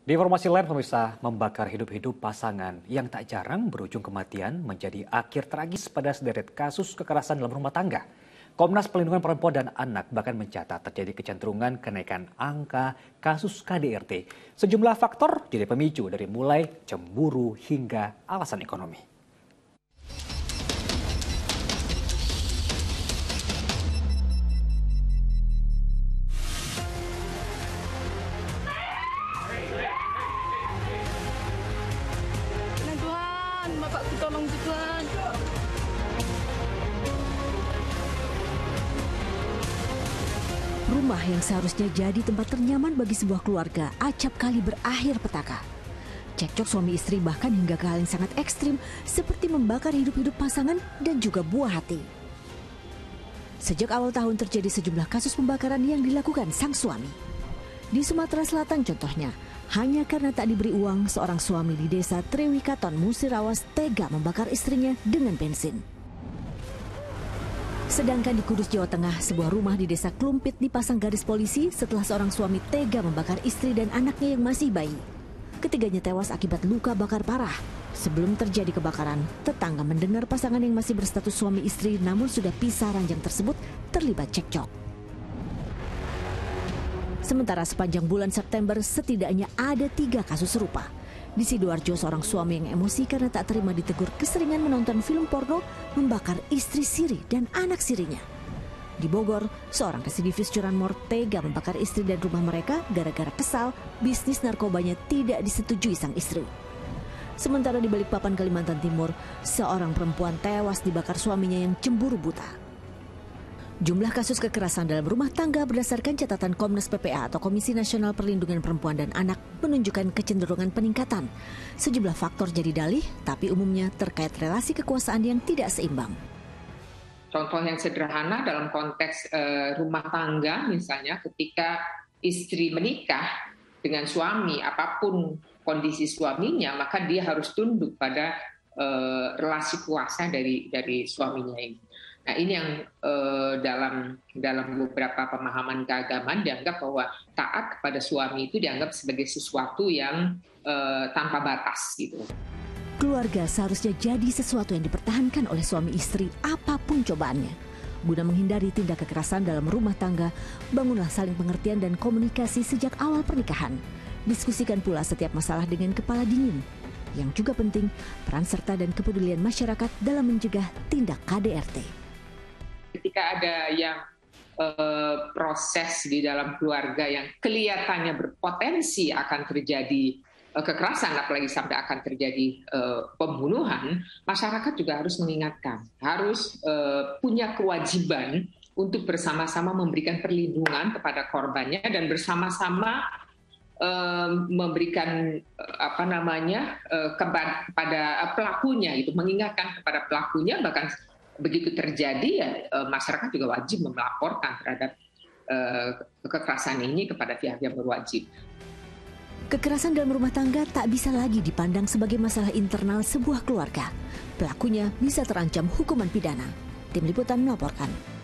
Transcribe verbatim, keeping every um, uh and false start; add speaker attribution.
Speaker 1: Di informasi lain, pemirsa, membakar hidup-hidup pasangan yang tak jarang berujung kematian menjadi akhir tragis pada sederet kasus kekerasan dalam rumah tangga. Komnas Perlindungan Perempuan dan Anak bahkan mencatat terjadi kecenderungan kenaikan angka kasus K D R T. Sejumlah faktor jadi pemicu dari mulai cemburu hingga alasan ekonomi.
Speaker 2: Bapakku tolong Tuhan.
Speaker 3: Rumah yang seharusnya jadi tempat ternyaman bagi sebuah keluarga acap kali berakhir petaka. Cekcok suami istri bahkan hingga ke hal yang sangat ekstrim seperti membakar hidup-hidup pasangan dan juga buah hati. Sejak awal tahun terjadi sejumlah kasus pembakaran yang dilakukan sang suami. Di Sumatera Selatan contohnya, hanya karena tak diberi uang, seorang suami di desa Trewikaton, Musirawas tega membakar istrinya dengan bensin. Sedangkan di Kudus, Jawa Tengah, sebuah rumah di desa Klumpit dipasang garis polisi setelah seorang suami tega membakar istri dan anaknya yang masih bayi. Ketiganya tewas akibat luka bakar parah. Sebelum terjadi kebakaran, tetangga mendengar pasangan yang masih berstatus suami istri namun sudah pisah ranjang tersebut terlibat cekcok. Sementara sepanjang bulan September setidaknya ada tiga kasus serupa. Di Sidoarjo, seorang suami yang emosi karena tak terima ditegur keseringan menonton film porno membakar istri siri dan anak sirinya. Di Bogor, seorang residivis curanmor tega membakar istri dan rumah mereka gara-gara kesal bisnis narkobanya tidak disetujui sang istri. Sementara di Balikpapan, Kalimantan Timur, seorang perempuan tewas dibakar suaminya yang cemburu buta. Jumlah kasus kekerasan dalam rumah tangga berdasarkan catatan Komnas P P A atau Komisi Nasional Perlindungan Perempuan dan Anak menunjukkan kecenderungan peningkatan. Sejumlah faktor jadi dalih, tapi umumnya terkait relasi kekuasaan yang tidak seimbang.
Speaker 4: Contoh yang sederhana dalam konteks uh, rumah tangga, misalnya ketika istri menikah dengan suami, apapun kondisi suaminya, maka dia harus tunduk pada uh, relasi kuasa dari dari suaminya ini. Nah, ini yang eh, dalam dalam beberapa pemahaman keagamaan dianggap bahwa taat kepada suami itu dianggap sebagai sesuatu yang eh, tanpa batas gitu.
Speaker 3: Keluarga seharusnya jadi sesuatu yang dipertahankan oleh suami istri apapun cobaannya. Guna menghindari tindak kekerasan dalam rumah tangga, bangunlah saling pengertian dan komunikasi sejak awal pernikahan. Diskusikan pula setiap masalah dengan kepala dingin. Yang juga penting, peran serta dan kepedulian masyarakat dalam mencegah tindak K D R T.
Speaker 4: Ketika ada yang eh, proses di dalam keluarga yang kelihatannya berpotensi akan terjadi eh, kekerasan, apalagi sampai akan terjadi eh, pembunuhan, masyarakat juga harus mengingatkan, harus eh, punya kewajiban untuk bersama-sama memberikan perlindungan kepada korbannya dan bersama-sama eh, memberikan eh, apa namanya eh, kepada pelakunya, itu mengingatkan kepada pelakunya, bahkan begitu terjadi ya masyarakat juga wajib melaporkan terhadap uh, kekerasan ini kepada pihak yang berwajib.
Speaker 3: Kekerasan dalam rumah tangga tak bisa lagi dipandang sebagai masalah internal sebuah keluarga. Pelakunya bisa terancam hukuman pidana. Tim Liputan melaporkan.